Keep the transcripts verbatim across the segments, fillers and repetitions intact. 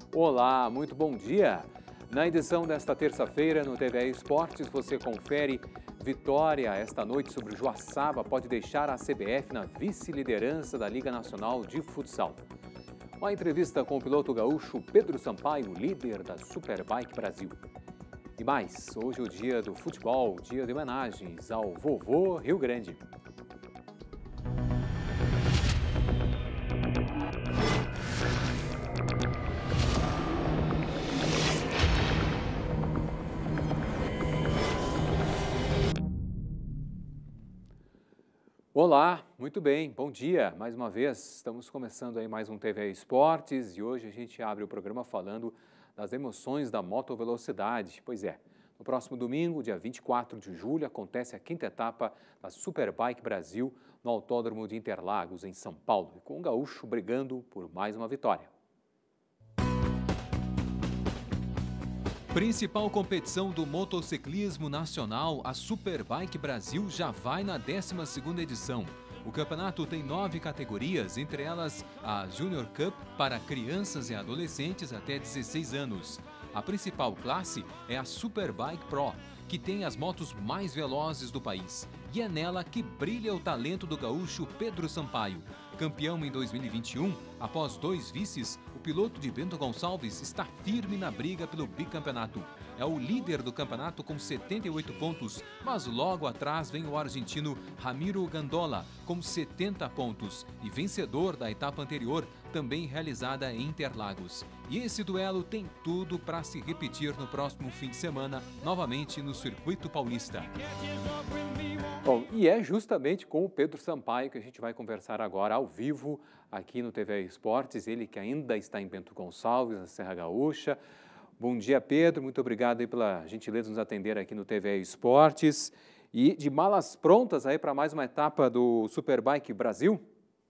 Olá, muito bom dia. Na edição desta terça-feira no T V E Esportes você confere: vitória esta noite sobre o Joaçaba pode deixar a C B F na vice-liderança da Liga Nacional de Futsal. Uma entrevista com o piloto gaúcho Pedro Sampaio, líder da Superbike Brasil. E mais, hoje é o dia do futebol, dia de homenagens ao vovô Rio Grande. Olá, muito bem, bom dia. Mais uma vez, estamos começando aí mais um T V E Esportes e hoje a gente abre o programa falando das emoções da motovelocidade. Pois é, no próximo domingo, dia vinte e quatro de julho, acontece a quinta etapa da Superbike Brasil no Autódromo de Interlagos, em São Paulo, e com o gaúcho brigando por mais uma vitória. Principal competição do motociclismo nacional, a Superbike Brasil já vai na décima segunda edição. O campeonato tem nove categorias, entre elas a Junior Cup para crianças e adolescentes até dezesseis anos. A principal classe é a Superbike Pro, que tem as motos mais velozes do país. E é nela que brilha o talento do gaúcho Pedro Sampaio. Campeão em dois mil e vinte e um, após dois vices, o piloto de Bento Gonçalves está firme na briga pelo bicampeonato. É o líder do campeonato com setenta e oito pontos, mas logo atrás vem o argentino Ramiro Gandola com setenta pontos e vencedor da etapa anterior, também realizada em Interlagos. E esse duelo tem tudo para se repetir no próximo fim de semana, novamente no Circuito Paulista. Bom, e é justamente com o Pedro Sampaio que a gente vai conversar agora ao vivo aqui no T V E Esportes, ele que ainda está em Bento Gonçalves, na Serra Gaúcha. Bom dia, Pedro, muito obrigado aí pela gentileza de nos atender aqui no T V E Esportes. E de malas prontas aí para mais uma etapa do Superbike Brasil?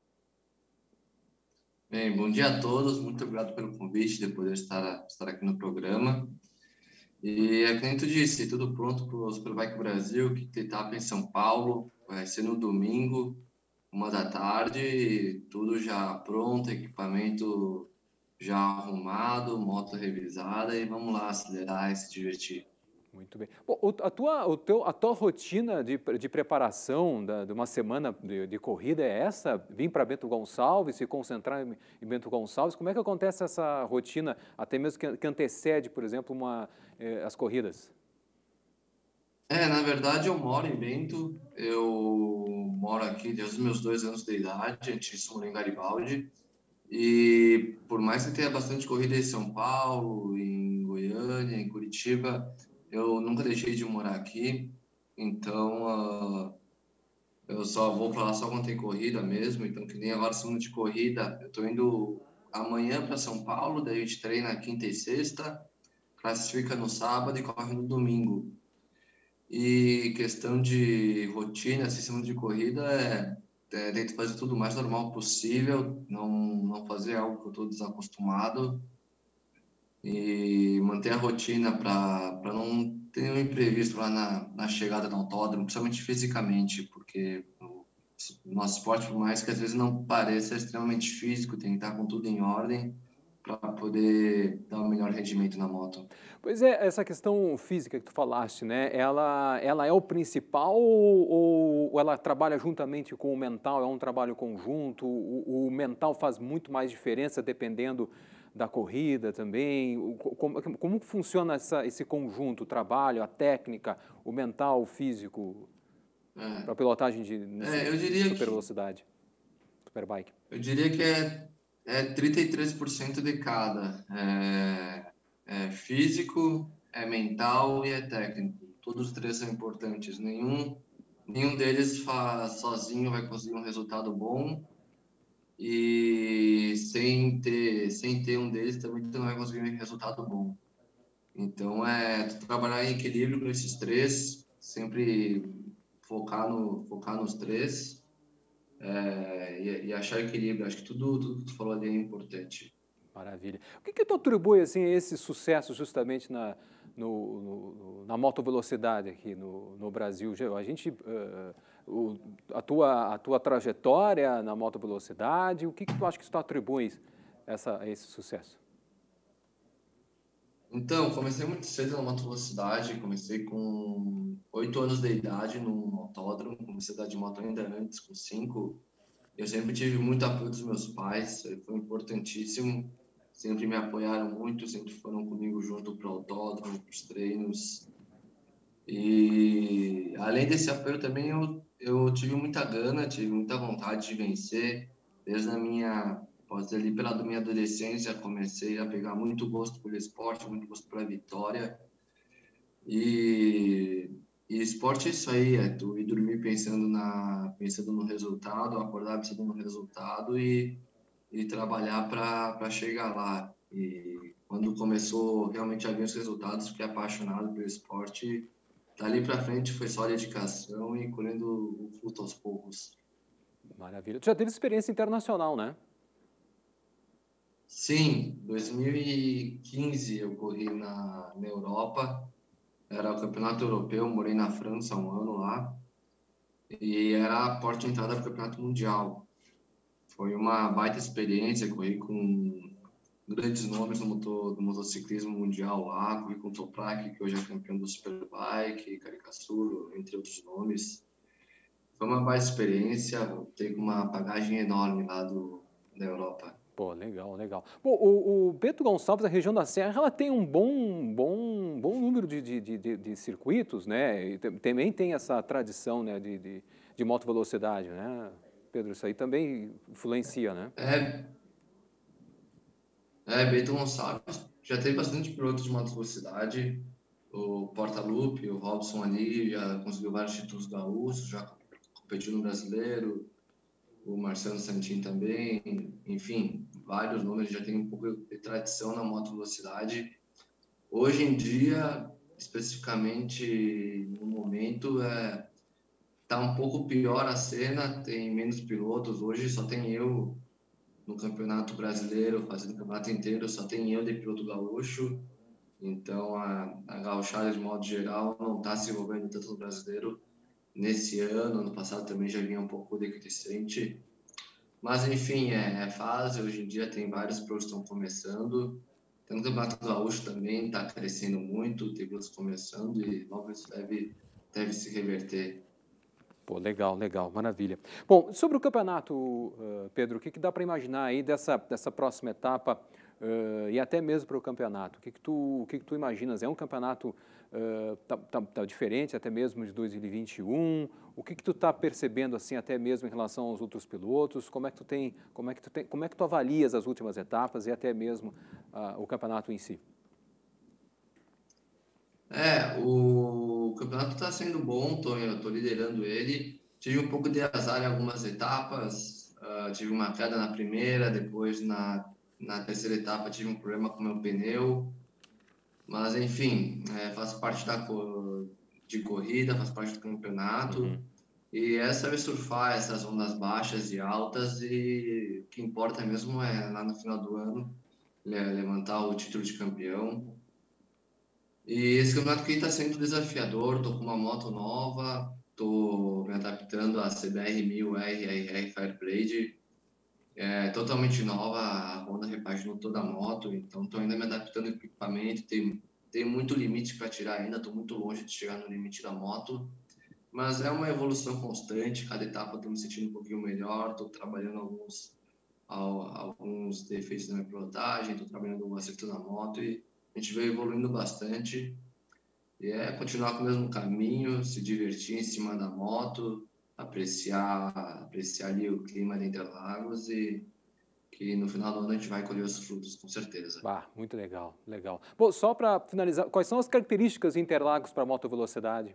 Bem, bom dia a todos, muito obrigado pelo convite, de poder estar, estar aqui no programa. E é como tu disse, tudo pronto para o Superbike Brasil, que etapa em São Paulo, vai ser no domingo, uma da tarde, tudo já pronto, equipamento já arrumado, moto revisada e vamos lá acelerar e se divertir. Muito bem. Bom, a, tua, o teu, a tua rotina de, de preparação da, de uma semana de, de corrida é essa? Vir para Bento Gonçalves, se concentrar em, em Bento Gonçalves? Como é que acontece essa rotina, até mesmo que, que antecede, por exemplo, uma, eh, as corridas? É, na verdade eu moro em Bento, eu moro aqui desde os meus dois anos de idade, antes disso morei em Garibaldi, e por mais que tenha bastante corrida em São Paulo, em Goiânia, em Curitiba, eu nunca deixei de morar aqui, então uh, eu só vou para lá só quando tem corrida mesmo, então que nem agora semana de corrida, eu tô indo amanhã para São Paulo, daí a gente treina quinta e sexta, classifica no sábado e corre no domingo. E questão de rotina, assim, semana de corrida, é, é tento fazer tudo o mais normal possível, não, não fazer algo que eu estou desacostumado e manter a rotina para não ter nenhum imprevisto lá na, na chegada do autódromo, principalmente fisicamente, porque o nosso esporte, por mais que às vezes não pareça extremamente físico, tem que estar com tudo em ordem para poder dar o melhor rendimento na moto. Pois é, essa questão física que tu falaste, né? Ela, ela é o principal ou, ou ela trabalha juntamente com o mental? É um trabalho conjunto? O, o mental faz muito mais diferença dependendo da corrida também? Como, como funciona essa, esse conjunto, o trabalho, a técnica, o mental, o físico, É, para a pilotagem de é, eu diria super que velocidade, superbike? Eu diria que é, é trinta e três por cento de cada. É, é físico, é mental e é técnico. Todos os três são importantes. Nenhum, nenhum deles faz, sozinho vai conseguir um resultado bom e sem ter, sem ter um deles também tu não vai conseguir um resultado bom. Então, é tu trabalhar em equilíbrio com esses três, sempre focar, no, focar nos três. É, e, e achar equilíbrio. Acho que tudo, tudo que tu falou ali é importante. Maravilha. O que que tu atribui assim, a esse sucesso justamente na, no, no, na motovelocidade aqui no, no Brasil? A gente, uh, o, a, tua, a tua trajetória na motovelocidade, o que que tu acha que tu atribui essa, a esse sucesso? Então, comecei muito cedo na moto velocidade, comecei com oito anos de idade no autódromo, comecei a andar de moto ainda antes, com cinco. Eu sempre tive muito apoio dos meus pais, foi importantíssimo, sempre me apoiaram muito, sempre foram comigo junto para o autódromo, para os treinos. E além desse apoio também eu, eu tive muita gana, tive muita vontade de vencer. Desde a minha, posso dizer, ali pela minha adolescência, comecei a pegar muito gosto pelo esporte, muito gosto pela vitória. E, e esporte é isso aí, é tu ir dormir pensando, na, pensando no resultado, acordar pensando no resultado e, e trabalhar para chegar lá. E quando começou realmente a ver os resultados, fiquei apaixonado pelo esporte. Dali para frente foi só dedicação e colhendo o fruto aos poucos. Maravilha. Tu já teve experiência internacional, né? Sim, dois mil e quinze eu corri na, na Europa, era o campeonato europeu, morei na França um ano lá, e era a porta de entrada para o campeonato mundial. Foi uma baita experiência, corri com grandes nomes no, motor, do motociclismo mundial lá, corri com o Toprak, que hoje é campeão do Superbike, Caricassuro, entre outros nomes. Foi uma baita experiência, voltei com uma bagagem enorme lá do, da Europa. Pô, legal, legal. Bom, o, o Bento Gonçalves, a região da Serra, ela tem um bom, bom, bom número de, de, de, de circuitos, né? E também tem essa tradição, né, de, de, de moto velocidade, né? Pedro, isso aí também influencia, né? É, é Bento Gonçalves, já teve bastante pilotos de moto velocidade, o Porta-Lupe, o Robson ali, já conseguiu vários títulos gaúchos, já competiu no Brasileiro, o Marcelo Santin também, enfim, vários nomes, já tem um pouco de tradição na moto velocidade. Hoje em dia, especificamente no momento, é, tá um pouco pior a cena, tem menos pilotos, hoje só tem eu no Campeonato Brasileiro, fazendo o campeonato inteiro, só tem eu de piloto gaúcho, então a, a gauchada de modo geral não está se envolvendo tanto no brasileiro nesse ano, ano passado também já vinha um pouco decrescente. Mas, enfim, é, é fase. Hoje em dia tem vários pros que estão começando. Tem o Campeonato Gaúcho também, está crescendo muito, tem pilotos começando e logo isso deve, deve se reverter. Pô, legal, legal, maravilha. Bom, sobre o campeonato, uh, Pedro, o que, que dá para imaginar aí dessa, dessa próxima etapa uh, e até mesmo para o campeonato? O que, que, tu, o que, que tu imaginas? É um campeonato uh, tá, tá, tá diferente até mesmo de dois mil e vinte e um? O que, que tu está percebendo assim até mesmo em relação aos outros pilotos? Como é que tu tem, como é que tu tem, como é que tu avalias as últimas etapas e até mesmo uh, o campeonato em si? É, o campeonato está sendo bom, tô, eu estou liderando ele. Tive um pouco de azar em algumas etapas, uh, tive uma queda na primeira, depois na, na terceira etapa tive um problema com o meu pneu. Mas, enfim, é, faz parte da, de corrida, faz parte do campeonato. Uhum. E é saber surfar essas ondas baixas e altas. E o que importa mesmo é, lá no final do ano, levantar o título de campeão. E esse campeonato aqui está sendo desafiador. Estou com uma moto nova, estou me adaptando à C B R mil R R R Fireblade. É totalmente nova, a Honda repaginou toda a moto, então estou ainda me adaptando ao equipamento. Tem, tem muito limite para tirar ainda, estou muito longe de chegar no limite da moto. Mas é uma evolução constante, cada etapa estou me sentindo um pouquinho melhor, estou trabalhando alguns, alguns defeitos na minha pilotagem, estou trabalhando um acerto na moto e a gente veio evoluindo bastante. E é continuar com o mesmo caminho, se divertir em cima da moto, apreciar, apreciar ali o clima de Interlagos e que no final do ano a gente vai colher os frutos, com certeza. Ah, muito legal, legal. Bom, só para finalizar, quais são as características de Interlagos para moto velocidade?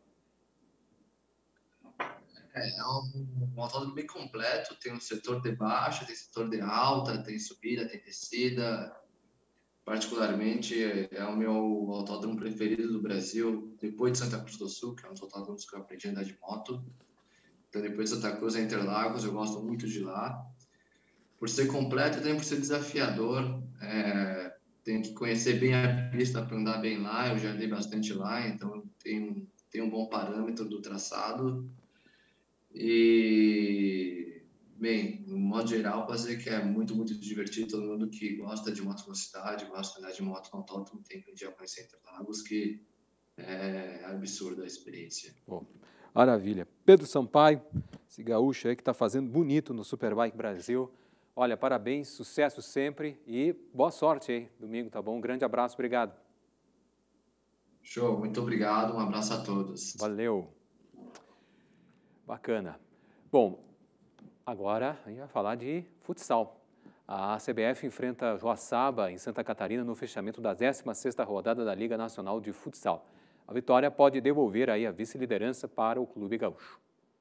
É, é um, um autódromo bem completo, tem um setor de baixa, tem setor de alta, tem subida, tem descida. Particularmente, é o meu autódromo preferido do Brasil, depois de Santa Cruz do Sul, que é um dos autódromos que eu aprendi a andar de moto. Então, depois de Santa Cruz é Interlagos, eu gosto muito de lá. Por ser completo e também por ser desafiador, é, tenho que conhecer bem a pista para andar bem lá. Eu já andei bastante lá, então tenho, tenho um bom parâmetro do traçado. E bem, no modo geral, posso dizer que é muito, muito divertido. Todo mundo que gosta de moto velocidade, gosta de andar de moto no autódromo, tem que um dia conhecer Interlagos, que é absurda a experiência. Bom, maravilha. Pedro Sampaio, esse gaúcho aí que está fazendo bonito no Superbike Brasil. Olha, parabéns, sucesso sempre e boa sorte aí. Domingo, tá bom? Um grande abraço, obrigado. Show, muito obrigado, um abraço a todos. Valeu. Bacana. Bom, agora a gente vai falar de futsal. A C B F enfrenta Joaçaba, em Santa Catarina, no fechamento da décima sexta rodada da Liga Nacional de Futsal. A vitória pode devolver aí a vice-liderança para o Clube Gaúcho.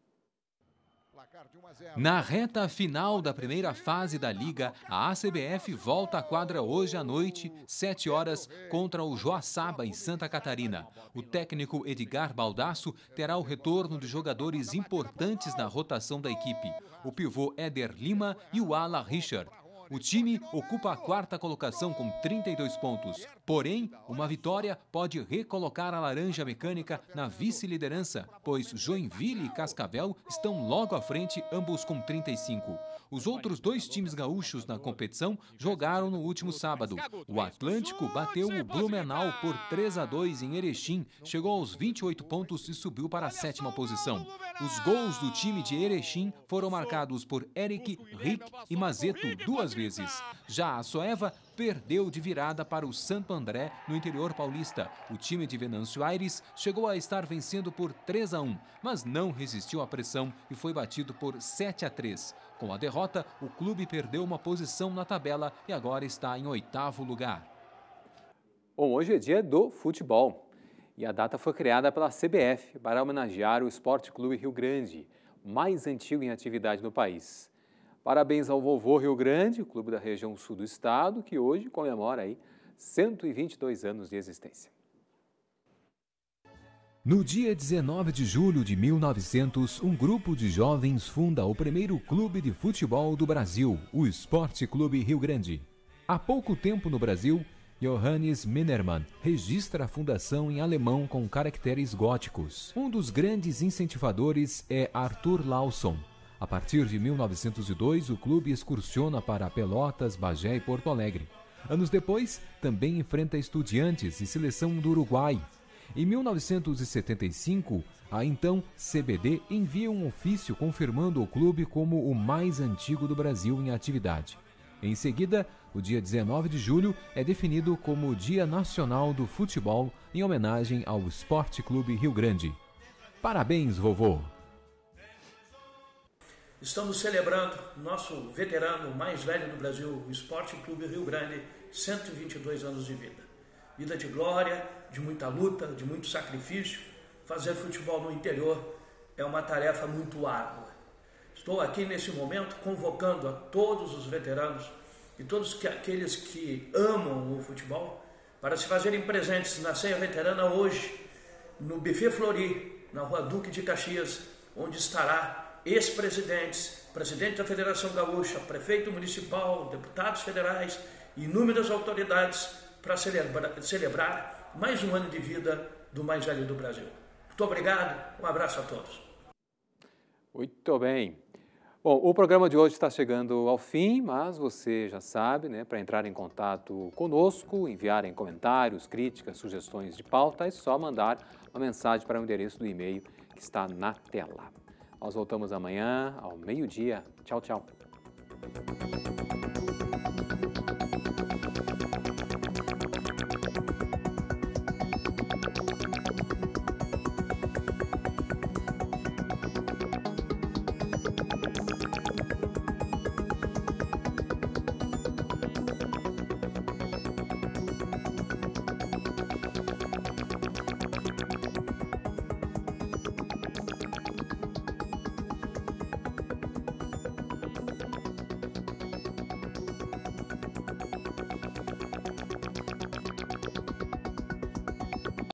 Na reta final da primeira fase da Liga, a A C B F volta à quadra hoje à noite, sete horas, contra o Joaçaba, em Santa Catarina. O técnico Edgar Baldasso terá o retorno de jogadores importantes na rotação da equipe, o pivô Éder Lima e o ala Richard. O time ocupa a quarta colocação com trinta e dois pontos. Porém, uma vitória pode recolocar a Laranja Mecânica na vice-liderança, pois Joinville e Cascavel estão logo à frente, ambos com trinta e cinco. Os outros dois times gaúchos na competição jogaram no último sábado. O Atlântico bateu o Blumenau por três a dois em Erechim, chegou aos vinte e oito pontos e subiu para a sétima posição. Os gols do time de Erechim foram marcados por Eric, Rick e Mazeto duas vezes. Já a Soeva perdeu de virada para o Santo André, no interior paulista. O time de Venâncio Aires chegou a estar vencendo por três a um, mas não resistiu à pressão e foi batido por sete a três. Com a derrota, o clube perdeu uma posição na tabela e agora está em oitavo lugar. Bom, hoje é dia do futebol e a data foi criada pela C B F para homenagear o Esporte Clube Rio Grande, o mais antigo em atividade no país. Parabéns ao Vovô Rio Grande, o clube da região sul do estado, que hoje comemora aí cento e vinte e dois anos de existência. No dia dezenove de julho de mil e novecentos, um grupo de jovens funda o primeiro clube de futebol do Brasil, o Esporte Clube Rio Grande. Há pouco tempo no Brasil, Johannes Minermann registra a fundação em alemão com caracteres góticos. Um dos grandes incentivadores é Arthur Lawson. A partir de mil novecentos e dois, o clube excursiona para Pelotas, Bagé e Porto Alegre. Anos depois, também enfrenta Estudiantes e Seleção do Uruguai. Em mil novecentos e setenta e cinco, a então C B D envia um ofício confirmando o clube como o mais antigo do Brasil em atividade. Em seguida, o dia dezenove de julho é definido como o Dia Nacional do Futebol em homenagem ao Esporte Clube Rio Grande. Parabéns, vovô! Estamos celebrando nosso veterano mais velho do Brasil, o Esporte Clube Rio Grande, cento e vinte e dois anos de vida. Vida de glória, de muita luta, de muito sacrifício. Fazer futebol no interior é uma tarefa muito árdua. Estou aqui nesse momento convocando a todos os veteranos e todos que, aqueles que amam o futebol para se fazerem presentes na ceia veterana hoje, no Buffet Flori, na Rua Duque de Caxias, onde estará ex-presidentes, presidente da Federação Gaúcha, prefeito municipal, deputados federais e inúmeras autoridades para celebrar, celebrar mais um ano de vida do mais velho do Brasil. Muito obrigado, um abraço a todos. Muito bem. Bom, o programa de hoje está chegando ao fim, mas você já sabe, né, para entrar em contato conosco, enviarem comentários, críticas, sugestões de pauta, é só mandar uma mensagem para o endereço do e-mail que está na tela. Nós voltamos amanhã, ao meio-dia. Tchau, tchau.